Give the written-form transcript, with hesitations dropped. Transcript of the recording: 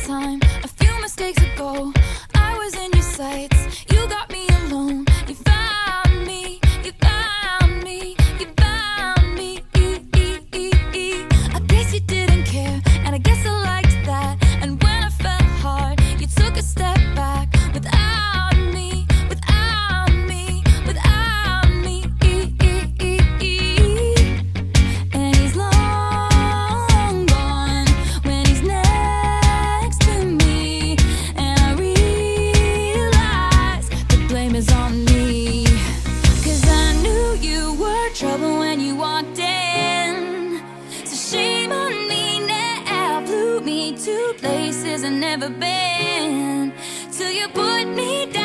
time. A few mistakes ago, I was in your sights. You got me alone. You found me. You found me. You found me. I guess you didn't care, and I guess I liked that. And when I fell hard, you took a step back. Without me, without me, without me. And he's long gone when he's next to me. And I realize the blame is on me. 'Cause I knew you were trouble when you walked in. So shame on me now, flew me to places I've never been. Till you put me down.